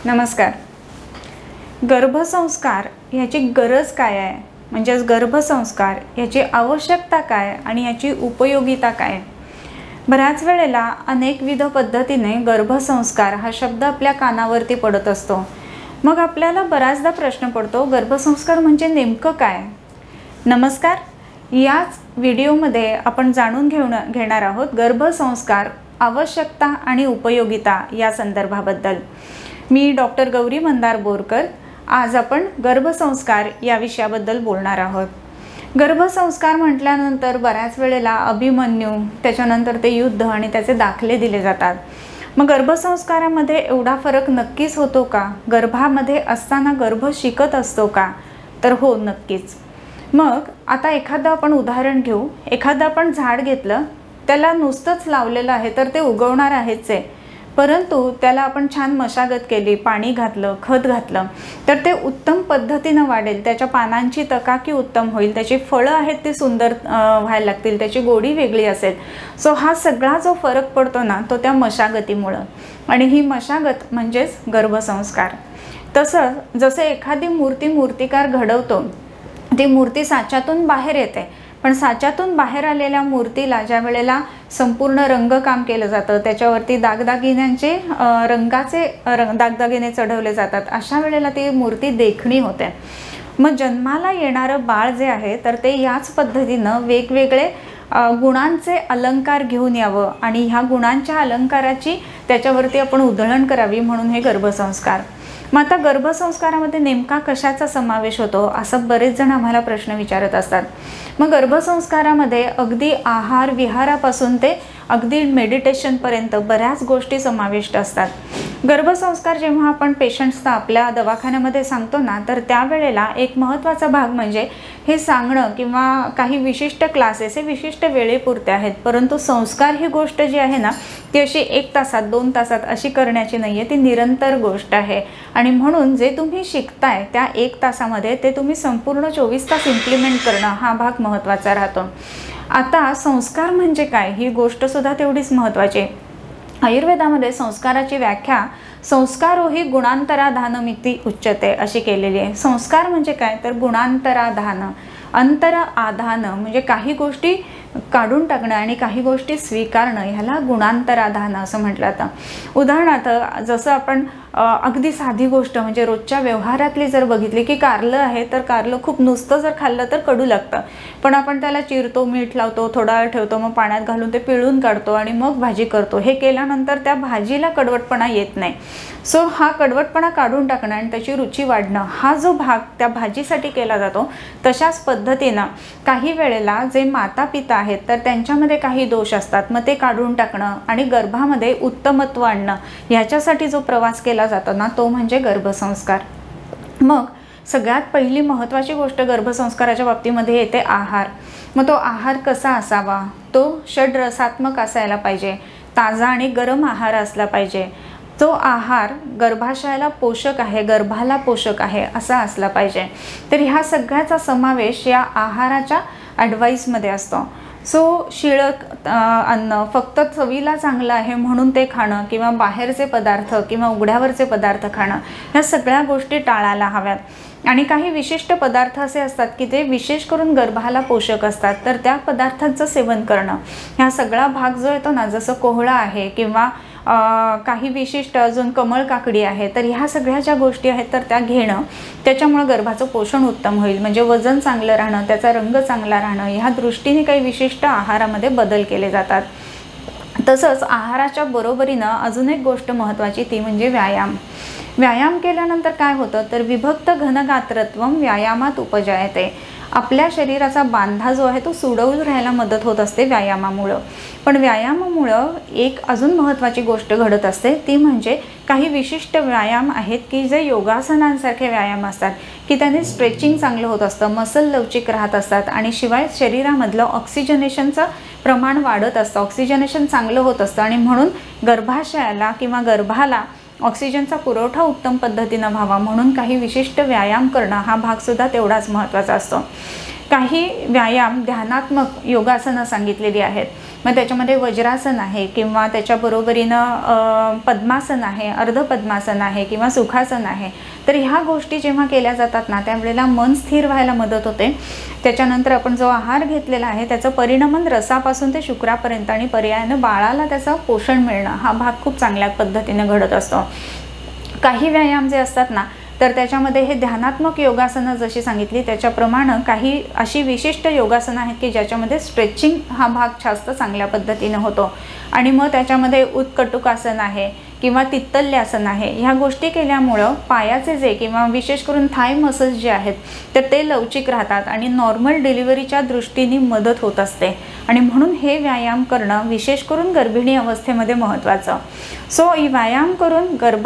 नमस्कार। गर्भसंस्कार याची गरज काय आहे, म्हणजे गर्भसंस्कार याची आवश्यकता काय आणि याची उपयोगिता काय। बऱ्याच वेळेला अनेकविध पद्धतीने गर्भसंस्कार हा शब्द आपल्या कानावरती पडत असतो। मग आपल्याला बराचदा प्रश्न पडतो, गर्भसंस्कार म्हणजे नेमकं काय। नमस्कार, याच व्हिडिओमध्ये आपण जाणून घेणार आहोत गर्भसंस्कार आवश्यकता आणि उपयोगिता या संदर्भाबद्दल। मी डॉक्टर गौरी मंदार बोरकर। आज आपण गर्भसंस्कार या विषयाबद्दल बोलणार आहोत। गर्भसंस्कार म्हटल्यानंतर बऱ्याच वेळेला अभिमन्यू, त्याच्यानंतर ते युद्ध आणि त्याचे दाखले दिले जातात। मग गर्भसंस्कारामध्ये एवढा फरक नक्कीच होतो का? गर्भामध्ये असताना गर्भ शिकत असतो का? तर हो, नक्कीच। मग आता एखादं आपण उदाहरण घेऊ। एखादं आपण झाड घेतलं, त्याला नुसतंच लावलेलं आहे तर ते उगवणार आहेच आहे, परंतु त्याला आपण छान मशागत केली, पाणी घातलं, खत घातलं तर ते उत्तम पद्धतीने वाढेल। त्याच्या पानांची तकाकी उत्तम होईल, त्याची फळं आहेत ते सुंदर व्हायला लागतील, त्याची गोडी वेगळी असेल। सो हा सगळा जो फरक पडतो ना, तो त्या मशागतीमुळं, आणि ही मशागत म्हणजेच गर्भसंस्कार। तसं जसं एखादी मूर्तिकार घडवतो, ती मूर्ती साच्यातून बाहेर येते, पण साच्यातून बाहेर आलेल्या मूर्तीला ज्या वेळेला संपूर्ण रंगकाम केलं जातं, त्याच्यावरती दागदागिन्यांचे दागदागिने चढवले जातात, अशा वेळेला ती मूर्ती देखणी होते। मग जन्माला येणारं बाळ जे आहे तर ते याच पद्धतीनं वेगवेगळे गुणांचे अलंकार घेऊन यावं, आणि ह्या गुणांच्या अलंकाराची त्याच्यावरती आपण उधळण करावी, म्हणून हे गर्भसंस्कार। मग आता गर्भसंस्कारामध्ये नेमका कशाचा समावेश होतो, असं बरेच जण आम्हाला प्रश्न विचारत असतात। मग गर्भसंस्कारामध्ये अगदी आहार विहारापासून ते अगदी मेडिटेशनपर्यंत बऱ्याच गोष्टी समाविष्ट असतात। गर्भसंस्कार जेव्हा आपण पेशंट्सना आपल्या दवाखान्यामध्ये सांगतो ना, तर त्यावेळेला एक महत्त्वाचा भाग म्हणजे हे सांगणं किंवा काही विशिष्ट क्लासेस हे विशिष्ट वेळेपुरते आहेत, परंतु संस्कार ही गोष्ट जी आहे ना, ती अशी 1 तासात 2 तासात अशी करण्याची नाही आहे, ती निरंतर गोष्ट आहे। आणि म्हणून जे तुम्ही शिकताय त्या 1 तासामध्ये ते तुम्ही संपूर्ण 24 तास इम्प्लिमेंट करणं हा भाग महत्त्वाचा राहतो। आता संस्कार म्हणजे काय, ही गोष्ट सुद्धा तेवढीच महत्त्वाची आहे। आयुर्वेदामध्ये संस्काराची व्याख्या संस्कारो ही गुणांतराधानमिति उच्यते अशी केलेली आहे। संस्कार म्हणजे काय तर गुणांतराधान, अंतर आधान म्हणजे काही गोष्टी काढून टाकणं आणि काही गोष्टी स्वीकारणं, ह्याला गुणांतराधान असं म्हटलं जातं। उदाहरणार्थ जसं आपण अगदी साधी गोष्ट म्हणजे रोजच्या व्यवहारातली जर बघितली की कारलं आहे, तर कारलं खूप नुसतं जर खाल्लं तर कडू लागतं, पण आपण त्याला चिरतो, मीठ लावतो, थोडा वेळ ठेवतो, मग पाण्यात घालून ते पिळून काढतो आणि मग भाजी करतो। हे केल्यानंतर त्या भाजीला कडवटपणा येत नाही। सो हा कडवटपणा काढून टाकणं आणि त्याची रुची वाढणं हा जो भाग त्या भाजीसाठी केला जातो, तशाच पद्धतीनं काही वेळेला जे माता पिता आहेत तर त्यांच्यामध्ये काही दोष असतात, मग ते काढून टाकणं आणि गर्भामध्ये उत्तमत्व आणणं, ह्याच्यासाठी जो प्रवास केला जातो ना, तो म्हणजे गर्भसंस्कार। मग सगळ्यात पहिली महत्त्वाची गोष्ट गर्भसंस्काराच्या बाबतीमध्ये येते आहार। मग तो आहार कसा असावा, तो षड्रसात्मक असायला पाहिजे, ताजा आणि गरम आहार असला पाहिजे, तो आहार गर्भाशयाला पोषक आहे, गर्भाला पोषक आहे असा असला पाहिजे। तर ह्या सगळ्याचा समावेश या आहाराच्या ॲडवाईसमध्ये असतो। सो शिळं अन्न फक्त चवीला चांगलं आहे म्हणून ते खाणं, किंवा बाहेरचे पदार्थ किंवा उघड्यावरचे पदार्थ खाणं, ह्या सगळ्या गोष्टी टाळायला हव्यात। आणि काही विशिष्ट पदार्थ असे असतात की ते विशेष करून गर्भाला पोषक असतात, तर त्या पदार्थांचं सेवन करणं, ह्या सगळा भाग जो येतो ना, जसं कोहळा आहे किंवा काही विशिष्ट अजून कमळ काकडी आहे, तर ह्या सगळ्या ज्या गोष्टी आहेत तर त्या घेणं, त्याच्यामुळे गर्भाचं पोषण उत्तम होईल, म्हणजे वजन चांगलं राहणं, त्याचा रंग चांगला राहणं, ह्या दृष्टीने काही विशिष्ट आहारामध्ये बदल केले जातात। तसंच आहाराच्या बरोबरीनं अजून एक गोष्ट महत्त्वाची, ती म्हणजे व्यायाम। व्यायाम केल्यानंतर काय होतं तर विभक्त घनगात्रत्वम व्यायामात उपजायते। आपल्या शरीराचा बांधा जो आहे तो सुडवून राहायला मदत होत असते व्यायामामुळं। पण व्यायामामुळं एक अजून महत्त्वाची गोष्ट घडत असते, ती म्हणजे काही विशिष्ट व्यायाम आहेत की जे योगासनांसारखे व्यायाम असतात की त्याने स्ट्रेचिंग चांगलं होत असतं, मसल लवचिक राहत असतात, आणि शिवाय शरीरामधलं ऑक्सिजनेशनचं प्रमाण वाढत असतं, ऑक्सिजनेशन चांगलं होत असतं, आणि म्हणून गर्भाशयाला किंवा गर्भाला ऑक्सिजनचा पुरवठा उत्तम पद्धतीनं व्हावा म्हणून काही विशिष्ट व्यायाम करणं हा भाग सुद्धा तेवढाच महत्त्वाचा असतो। काही व्यायाम ध्यानात्मक योगासनं सांगितलेली आहेत. मग त्याच्यामध्ये वज्रासन आहे किंवा त्याच्या बरोबरीनं पद्मासन आहे, अर्धपद्मासन आहे किंवा सुखासन आहे. तर ह्या गोष्टी जेव्हा केल्या जातात ना त्यावेळेला मन स्थिर व्हायला मदत होते. त्याच्यानंतर आपण जो आहार घेतलेला आहे त्याचं परिणमन रसापासून ते शुक्रापर्यंत आणि पर्यायानं बाळाला त्याचं पोषण मिळणं हा भाग खूप चांगल्या पद्धतीने घडत असतो. काही व्यायाम जे असतात ना तर त्याच्यामध्ये हे ध्यानात्मक योगासनं जशी सांगितली त्याच्याप्रमाणे काही अशी विशिष्ट योगासनं आहेत की ज्याच्यामध्ये स्ट्रेचिंग हा भाग जास्त चांगल्या पद्धतीने होतो. आणि मग त्याच्यामध्ये उत्कटुकासन आहे किंवा तित्तल्यासन आहे. ह्या गोष्टी केल्यामुळं पायाचे जे किंवा विशेष करून थाय मसल्स जे आहेत तर ते लवचिक राहतात आणि नॉर्मल डिलिव्हरीच्या दृष्टीने मदत होत असते. आणि म्हणून हे व्यायाम करणं विशेष करून गर्भिणी अवस्थेमध्ये महत्त्वाचं. सो ही व्यायाम करून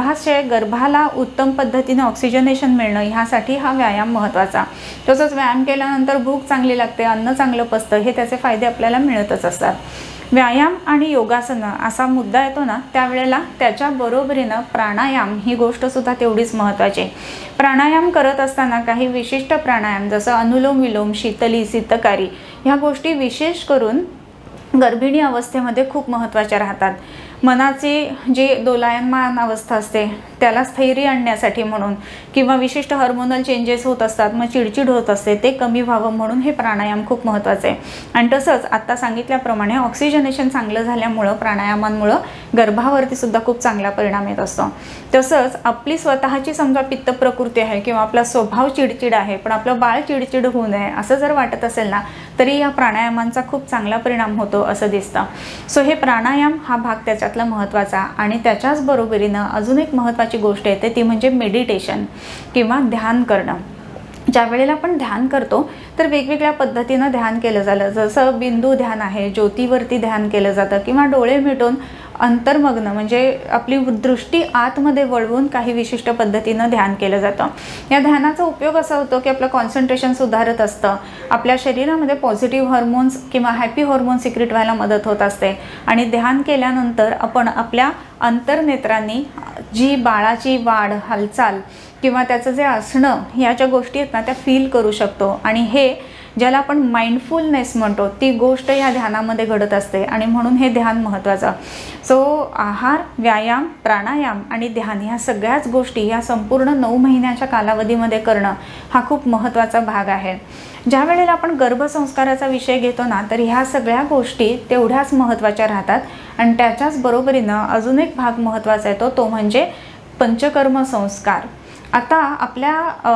गर्भाला उत्तम पद्धतीने ऑक्सिजनेशन मिळणं ह्यासाठी हा व्यायाम महत्त्वाचा. तसंच व्यायाम केल्यानंतर भूक चांगली लागते, अन्न चांगलं पचतं, हे त्याचे फायदे आपल्याला मिळतच असतात. व्यायाम आणि योगासनं असा मुद्दा येतो ना त्यावेळेला त्याच्या बरोबरीनं प्राणायाम ही गोष्टसुद्धा तेवढीच महत्त्वाची. प्राणायाम करत असताना काही विशिष्ट प्राणायाम जसं अनुलोम विलोम, शीतली, शीतकारी ह्या गोष्टी विशेष करून गर्भिणी अवस्थेमध्ये खूप महत्त्वाच्या राहतात. मनाची जी दोलायमान अवस्था असते त्याला स्थैर्य आणण्यासाठी म्हणून किंवा विशिष्ट हार्मोनल चेंजेस होत असतात, मग चिडचिड होत असते, ते कमी व्हावं म्हणून हे प्राणायाम खूप महत्त्वाचे आहे. आणि तसंच आत्ता सांगितल्याप्रमाणे ऑक्सिजनेशन चांगलं झाल्यामुळं प्राणायामांमुळं गर्भावरती सुद्धा खूप चांगला परिणाम येत असतो. तसंच आपली स्वतःची समजा पित्त प्रकृती आहे किंवा आपला स्वभाव चिडचिड आहे पण आपलं बाळ चिडचिड होऊ नये असं जर वाटत असेल ना तरी या प्राणायामांचा खूप चांगला परिणाम होतो असं दिसतं. सो हे प्राणायाम हा भाग त्याच्यातला महत्त्वाचा. आणि त्याच्याच बरोबरीनं अजून एक महत्त्वाची गोष्ट येते ती म्हणजे मेडिटेशन किंवा ध्यान करणं. ज्या वेळेला आपण ध्यान करतो तर वेगवेगळ्या पद्धतीनं ध्यान केलं जातं. जसं बिंदू ध्यान आहे, ज्योतीवरती ध्यान केलं जातं किंवा डोळे मिटून अंतर्मग्न म्हणजे आपली दृष्टी आतमध्ये वळवून काही विशिष्ट पद्धतीनं ध्यान केलं जातं. या ध्यानाचा उपयोग असा होतो की आपलं कॉन्सन्ट्रेशन सुधारत असतं, आपल्या शरीरामध्ये पॉझिटिव्ह हार्मोन्स किंवा हॅपी हार्मोन सिक्रेट व्हायला मदत होत असते. आणि ध्यान केल्यानंतर आपण आपल्या अंतर्नेत्रांनी जी बाळाची वाढ, हालचाल किंवा त्याचं जे असणं ह्या ज्या गोष्टी आहेत ना त्या फील करू शकतो. आणि हे ज्याला आपण माइंडफुलनेस म्हणतो ती गोष्ट या ध्यानामध्ये घडत असते. आणि म्हणून हे ध्यान महत्त्वाचं. सो आहार, व्यायाम, प्राणायाम आणि ध्यान ह्या सगळ्याच गोष्टी या संपूर्ण 9 महिन्याच्या कालावधीमध्ये करणं हा खूप महत्त्वाचा भाग आहे. ज्या वेळेला आपण गर्भसंस्काराचा विषय घेतो ना तर ह्या सगळ्या गोष्टी तेवढ्याच महत्त्वाच्या राहतात. आणि त्याच्याच बरोबरीनं अजून एक भाग महत्त्वाचा येतो तो म्हणजे पंचकर्म संस्कार. आता आपल्या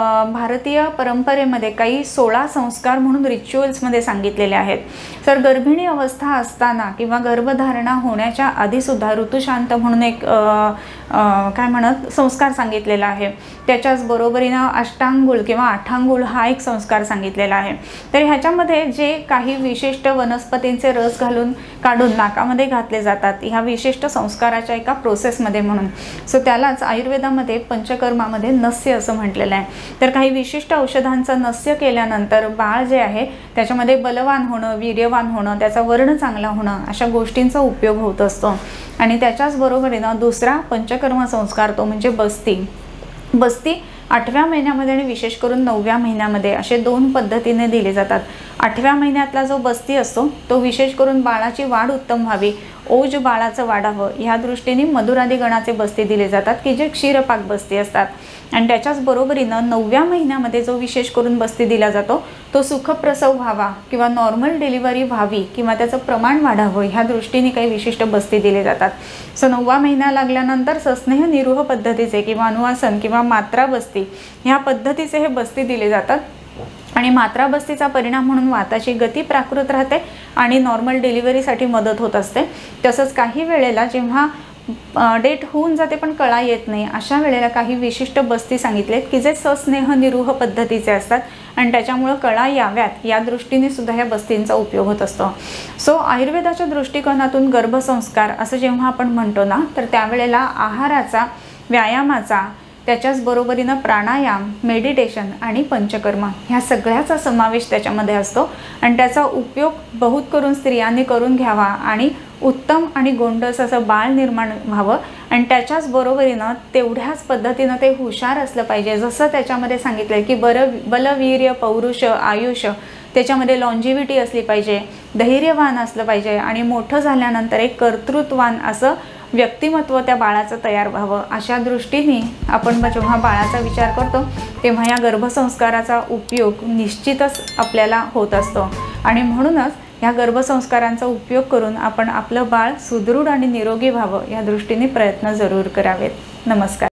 भारतीय परंपरेमध्ये काही 16 संस्कार म्हणून रिच्युअल्समध्ये सांगितलेले आहेत. तर गर्भिणी अवस्था असताना किंवा गर्भधारणा होण्याच्या आधीसुद्धा ऋतुशांत म्हणून एक संस्कार सांगितलेला आहे. त्याच्याच बरोबरीनं अष्टांगुळ किंवा आठांगुळ हा एक संस्कार सांगितलेला आहे. तर ह्याच्यामध्ये जे काही विशिष्ट वनस्पतींचे रस काढून नाकामध्ये घातले जातात ह्या विशिष्ट संस्काराच्या एका प्रोसेसमध्ये म्हणून. सो त्यालाच आयुर्वेदामध्ये पंचकर्मामध्ये नस्य असं म्हटलेलं आहे. तर काही विशिष्ट औषधांचं नस्य केल्यानंतर बाळ जे आहे त्याच्यामध्ये बलवान होणं, वीर्यवान होणं, त्याचा वर्ण चांगला होणं अशा गोष्टींचा उपयोग होत असतो. आणि त्याच्याच बरोबरीनं दुसरा पंचकर्म संस्कार तो म्हणजे बस्ती 8व्या महिन्यामध्ये आणि विशेष करून 9व्या महिन्यामध्ये असे 2 पद्धतीने दिले जातात. 8व्या महिन्यातला जो बस्ती असतो तो विशेष करून बाळाची वाढ उत्तम व्हावी, ओज बाळाचं वाढावं ह्या दृष्टीने मधुरादी गणाचे बस्ती दिले जातात की जे क्षीरपाक बस्ती असतात. आणि त्याच्याच बरोबरीनं 9व्या महिन्यामध्ये जो विशेष करून बस्ती दिला जातो तो सुखप्रसव व्हावा किंवा नॉर्मल डिलिव्हरी व्हावी किंवा त्याचं प्रमाण वाढावं ह्या दृष्टीने काही विशिष्ट बस्ती दिले जातात. सो 9वा महिना लागल्यानंतर सस्नेह निरूह पद्धतीचे किंवा अनुवासन किंवा मात्रा बस्ती ह्या पद्धतीचे हे बस्ती दिले जातात. आणि मात्रा बस्तीचा परिणाम म्हणून वाताची गती प्राकृत राहते आणि नॉर्मल डिलिव्हरीसाठी मदत होत असते. तसंच काही वेळेला जेव्हा डेट होऊन जाते पण कळा येत नाही अशा वेळेला काही विशिष्ट बस्ती सांगितलेत की जे सस्नेह निरूह पद्धतीचे असतात आणि त्याच्यामुळं कळा याव्यात या दृष्टीने सुद्धा ह्या बस्तींचा उपयोग होत असतो. सो आयुर्वेदाच्या दृष्टिकोनातून गर्भसंस्कार असं जेव्हा आपण म्हणतो ना तर त्यावेळेला आहाराचा, व्यायामाचा, त्याच्याच बरोबरीनं प्राणायाम, मेडिटेशन आणि पंचकर्म ह्या सगळ्याचा समावेश त्याच्यामध्ये असतो. आणि त्याचा उपयोग बहुत करून स्त्रियांनी करून घ्यावा आणि उत्तम आणि गोंडस असं बाळ निर्माण व्हावं. आणि त्याच्याच बरोबरीनं तेवढ्याच पद्धतीनं ते हुशार असलं पाहिजे. जसं त्याच्यामध्ये सांगितलं की बलवीर्य, पौरुष, आयुष त्याच्यामध्ये लॉन्जिव्हिटी असली पाहिजे, धैर्यवान असलं पाहिजे आणि मोठं झाल्यानंतर एक कर्तृत्ववान असं व्यक्तिमत्व त्या बाळाचं तयार व्हावं. अशा दृष्टीने आपण जेव्हा बाळाचा विचार करतो तेव्हा या गर्भसंस्काराचा उपयोग निश्चितच आपल्याला होत असतो आणि म्हणूनच ह्या गर्भसंस्कारांचा उपयोग करून आपण आपलं बाळ सुदृढ आणि निरोगी व्हावं या दृष्टीने प्रयत्न जरूर करावेत. नमस्कार.